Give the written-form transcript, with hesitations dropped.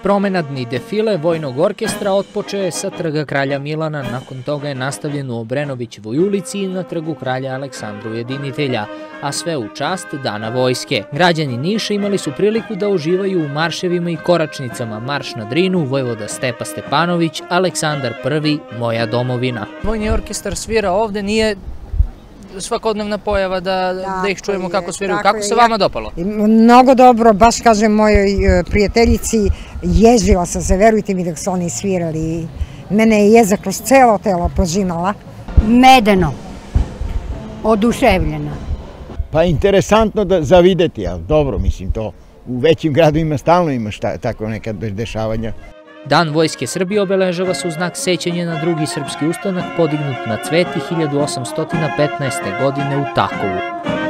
Promenadni defile Vojnog orkestra otpočeo je sa Trga kralja Milana, nakon toga je nastavljen u Obrenovićevoj ulici i na Trgu kralja Aleksandra Ujedinitelja, a sve u čast Dana vojske. Građani Niša imali su priliku da uživaju u marševima i koračnicama Marš na Drinu, Vojvoda Stepa Stepanović, Aleksandar I, Moja domovina. Vojni orkestar svira ovde, nije svakodnevna pojava da ih čujemo kako sviraju. Kako se vama dopalo? Mnogo dobro, baš kažem mojoj prijateljici, ježila sam se, verujte mi dok su oni svirali. Mene je jeza kroz celo telo požimala. Medeno, oduševljena. Pa interesantno za videti, ali dobro, mislim to. U većim gradovima stalno imaš tako neka dešavanja. Dan Vojske Srbije obeležava se u znak sećanja na drugi srpski ustanak podignut na Cveti 1815. godine u Takovu.